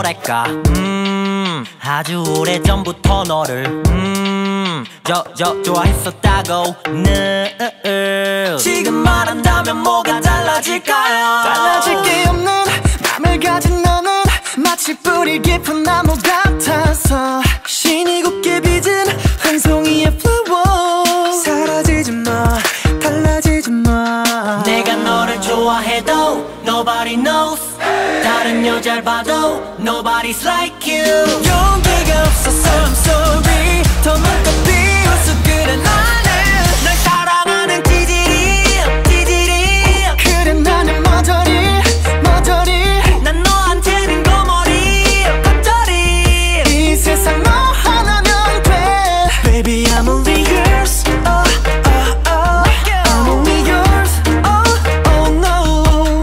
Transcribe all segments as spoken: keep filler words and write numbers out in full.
뭐랄까 음 아주 오래전부터 너를 음 저 저 좋아했었다고 늘 지금 말한다면 뭐가 달라질까요? 달라질 게 없는 맘을 가진 너는 마치 뿌리 깊은 나무 같아서 신이 곱게 빚은 한 송이의 flower 사라지지 마 달라지지 마 내가 너를 좋아해도 nobody knows 다른 여자를 봐도 nobody's like you 용기가 없어서 I'm sorry 더 눈껏 비웃어 그래 나는 널 사랑하는 찌질이 찌질이 그래 나는 머저리 머저리 난 너한테는 거머리 겉절이 이 세상 너 하나면 돼 Baby I'm only yours oh, oh, oh. I'm only yours oh, oh no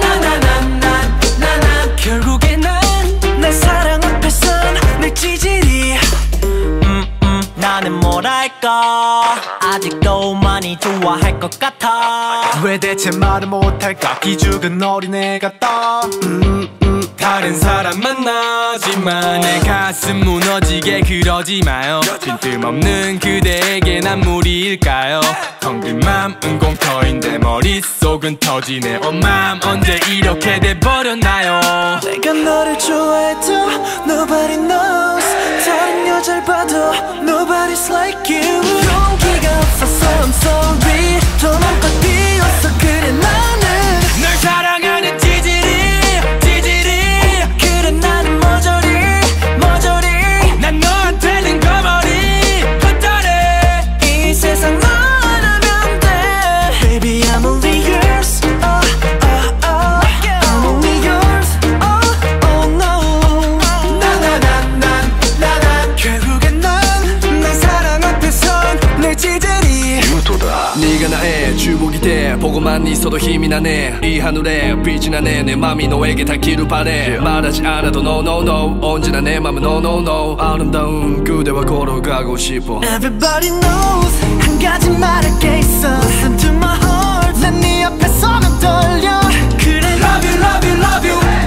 나나나나나나 결국에 난 날 사랑 앞에선 늘 찌질이 음, 음, 나는 뭐랄까 아직도 많이 좋아할 것 같아 왜 대체 말을 못할까 기죽은 어린애 같다 음, 음. 다른 사람 만나지만 내 가슴 무너지게 그러지 마요 빈틈없는 그대에게 난 무리일까요 텅 빈 맘은 공터인데 머릿속은 터지네 어 맘 언제 이렇게 돼버렸나요 내가 너를 좋아해도 nobody knows 다른 여자를 봐도 nobody's like you 용기가 없어서 I'm sorry 더 눈껏 비웃어 그래 나는 널 사랑하는 찌질이 찌질이 그래 나는 머저리 머저리 난 너한테는 거머리 헛다리 이 세상 너 하나면 돼 Baby I'm only yours oh, oh, oh. I'm only yours oh, oh no 나나나나나나 결국엔 난 날 사랑 앞에선 늘 찌질이 네가 나의 주복이 돼 보고만 있어도 힘이 나네 이 하늘에 빛이 나네 내 맘이 너에게 닿기를 바래 말하지 않아도 no no no 언제나 내 맘은 no no no 아름다운 그대와 걸어가고 싶어 Everybody knows 한 가지 말할 게 있어 Listen to my heart 난 네 앞에 서면 떨려 그래 Love you love you love you